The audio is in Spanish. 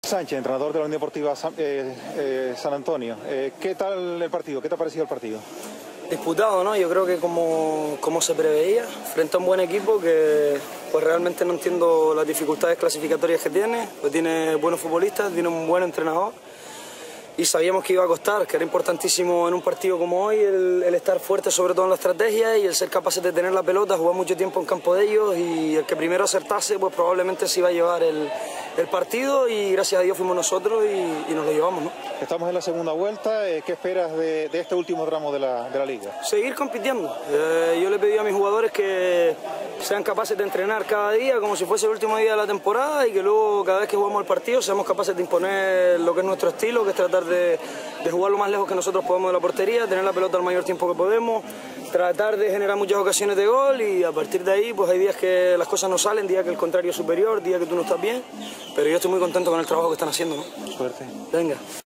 Sánchez, entrenador de la Unión Deportiva San Antonio. ¿Qué tal el partido? ¿Qué te ha parecido el partido? Disputado, ¿no? Yo creo que como se preveía, frente a un buen equipo que pues realmente no entiendo las dificultades clasificatorias que tiene, pues tiene buenos futbolistas, tiene un buen entrenador y sabíamos que iba a costar, que era importantísimo en un partido como hoy el estar fuerte sobre todo en la estrategia y el ser capaces de tener la pelota, jugar mucho tiempo en campo de ellos y el que primero acertase pues probablemente se iba a llevar el partido y gracias a Dios fuimos nosotros y nos lo llevamos, ¿no? Estamos en la segunda vuelta, ¿qué esperas de este último tramo de la liga? Seguir compitiendo. Yo le he pedido a mis jugadores que sean capaces de entrenar cada día como si fuese el último día de la temporada y que luego cada vez que jugamos el partido seamos capaces de imponer lo que es nuestro estilo, que es tratar de jugar lo más lejos que nosotros podemos de la portería, tener la pelota el mayor tiempo que podemos, tratar de generar muchas ocasiones de gol y a partir de ahí pues hay días que las cosas no salen, días que el contrario es superior, días que tú no estás bien, pero yo estoy muy contento con el trabajo que están haciendo, ¿no? Suerte. Venga.